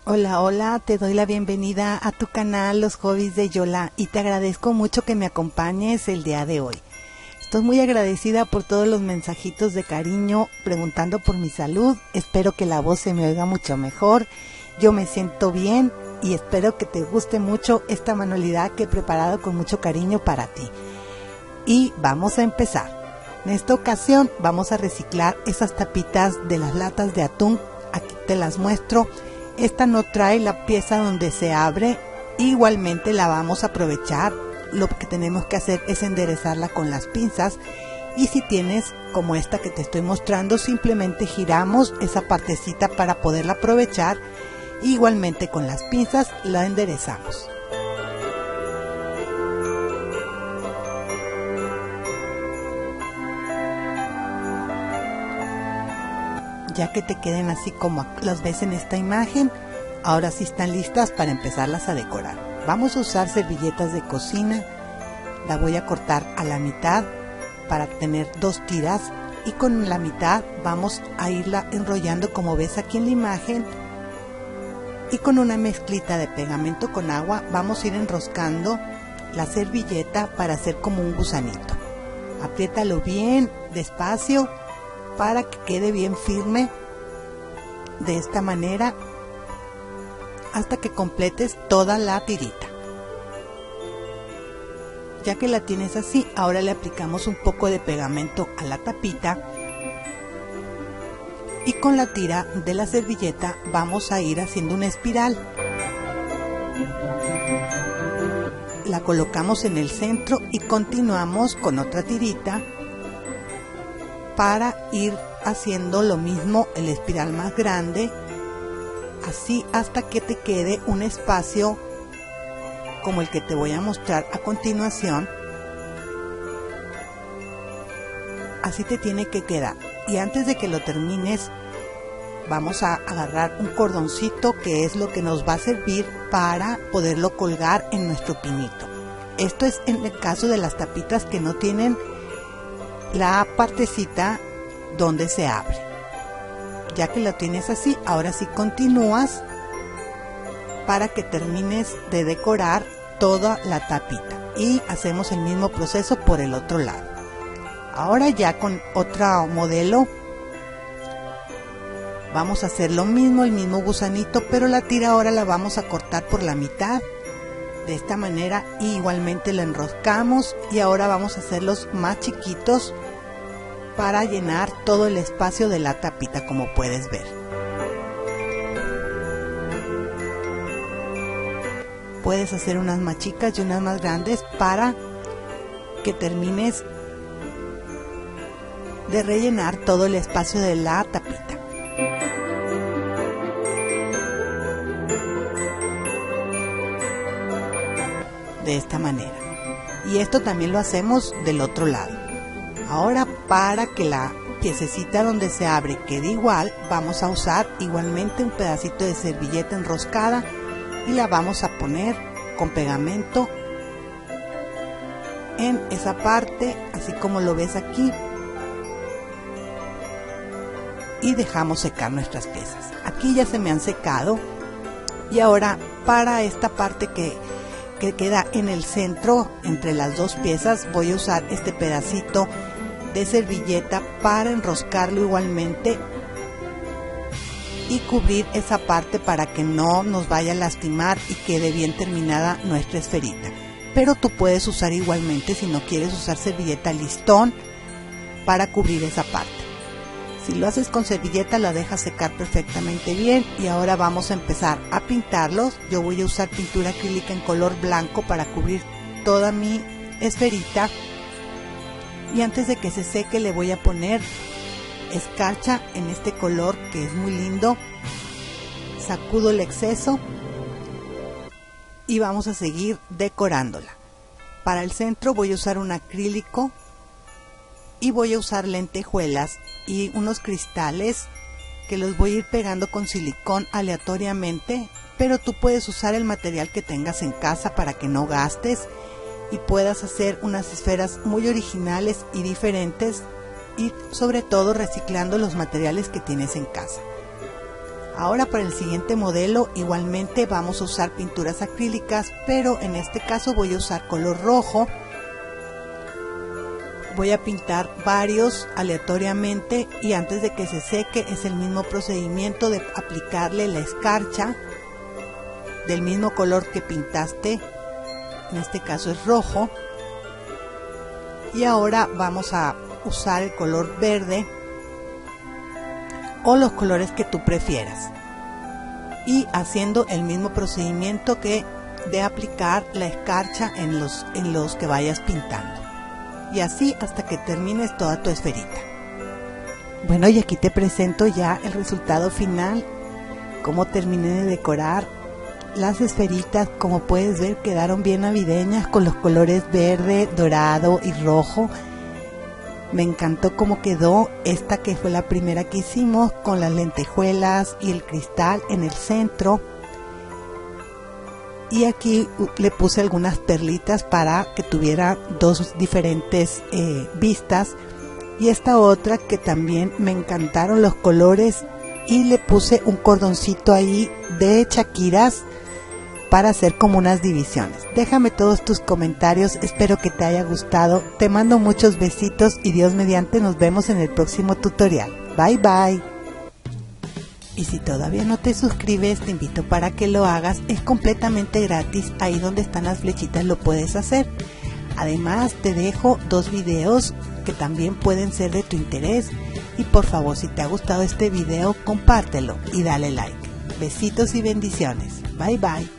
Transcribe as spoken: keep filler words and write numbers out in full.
Hola, hola, te doy la bienvenida a tu canal Los Hobbies de Yola y te agradezco mucho que me acompañes el día de hoy. Estoy muy agradecida por todos los mensajitos de cariño preguntando por mi salud. Espero que la voz se me oiga mucho mejor. Yo me siento bien y espero que te guste mucho esta manualidad que he preparado con mucho cariño para ti. Y vamos a empezar. En esta ocasión vamos a reciclar esas tapitas de las latas de atún. Aquí te las muestro. Esta no trae la pieza donde se abre, igualmente la vamos a aprovechar. Lo que tenemos que hacer es enderezarla con las pinzas y si tienes como esta que te estoy mostrando, simplemente giramos esa partecita para poderla aprovechar. Igualmente con las pinzas la enderezamos. Ya que te queden así como las ves en esta imagen, ahora sí están listas para empezarlas a decorar. Vamos a usar servilletas de cocina, la voy a cortar a la mitad para tener dos tiras y con la mitad vamos a irla enrollando como ves aquí en la imagen y con una mezclita de pegamento con agua vamos a ir enroscando la servilleta para hacer como un gusanito. Apriétalo bien, despacio, para que quede bien firme de esta manera hasta que completes toda la tirita. Ya que la tienes así, ahora le aplicamos un poco de pegamento a la tapita y con la tira de la servilleta vamos a ir haciendo una espiral. La colocamos en el centro y continuamos con otra tirita para ir haciendo lo mismo, el espiral más grande, así hasta que te quede un espacio como el que te voy a mostrar a continuación. Así te tiene que quedar. Y antes de que lo termines, vamos a agarrar un cordoncito que es lo que nos va a servir para poderlo colgar en nuestro pinito. Esto es en el caso de las tapitas que no tienen la partecita donde se abre. Ya que lo tienes así, ahora sí continúas para que termines de decorar toda la tapita y hacemos el mismo proceso por el otro lado. Ahora ya con otro modelo vamos a hacer lo mismo, el mismo gusanito, pero la tira ahora la vamos a cortar por la mitad de esta manera y igualmente la enroscamos y ahora vamos a hacerlos más chiquitos para llenar todo el espacio de la tapita, como puedes ver. Puedes hacer unas más chicas y unas más grandes para que termines de rellenar todo el espacio de la tapita. De esta manera. Y esto también lo hacemos del otro lado. Ahora, para que la piececita donde se abre quede igual, vamos a usar igualmente un pedacito de servilleta enroscada y la vamos a poner con pegamento en esa parte, así como lo ves aquí, y dejamos secar nuestras piezas. Aquí ya se me han secado y ahora para esta parte que que queda en el centro entre las dos piezas voy a usar este pedacito de servilleta para enroscarlo igualmente y cubrir esa parte para que no nos vaya a lastimar y quede bien terminada nuestra esferita. Pero tú puedes usar igualmente, si no quieres usar servilleta, listón para cubrir esa parte. Si lo haces con servilleta la dejas secar perfectamente bien y ahora vamos a empezar a pintarlos. Yo voy a usar pintura acrílica en color blanco para cubrir toda mi esferita y antes de que se seque le voy a poner escarcha en este color que es muy lindo. Sacudo el exceso y vamos a seguir decorándola. Para el centro voy a usar un acrílico y voy a usar lentejuelas y unos cristales que los voy a ir pegando con silicón aleatoriamente, pero tú puedes usar el material que tengas en casa para que no gastes y puedas hacer unas esferas muy originales y diferentes y sobre todo reciclando los materiales que tienes en casa. Ahora para el siguiente modelo igualmente vamos a usar pinturas acrílicas, pero en este caso voy a usar color rojo. Voy a pintar varios aleatoriamente y antes de que se seque es el mismo procedimiento de aplicarle la escarcha del mismo color que pintaste, en este caso es rojo. Y ahora vamos a usar el color verde o los colores que tú prefieras y haciendo el mismo procedimiento que de aplicar la escarcha en los, en los que vayas pintando, y así hasta que termines toda tu esferita. Bueno, y aquí te presento ya el resultado final, cómo terminé de decorar las esferitas. Como puedes ver, quedaron bien navideñas con los colores verde, dorado y rojo. Me encantó cómo quedó esta, que fue la primera que hicimos, con las lentejuelas y el cristal en el centro. Y aquí le puse algunas perlitas para que tuviera dos diferentes eh, vistas. Y esta otra que también me encantaron los colores, y le puse un cordoncito ahí de chaquiras para hacer como unas divisiones. Déjame todos tus comentarios, espero que te haya gustado. Te mando muchos besitos y Dios mediante nos vemos en el próximo tutorial. Bye bye. Y si todavía no te suscribes, te invito para que lo hagas. Es completamente gratis, ahí donde están las flechitas lo puedes hacer. Además te dejo dos videos que también pueden ser de tu interés. Y por favor, si te ha gustado este video, compártelo y dale like. Besitos y bendiciones. Bye bye.